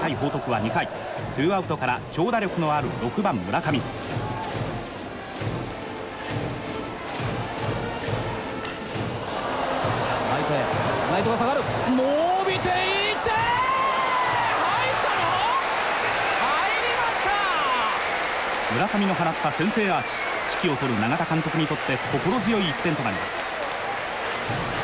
対報徳は2回、ツーアウトから長打力のある6番村上。 ライトが下がる、伸びていって入ったの？入りました。 村上の放った先制アーチ、指揮を執る永田監督にとって心強い1点となります。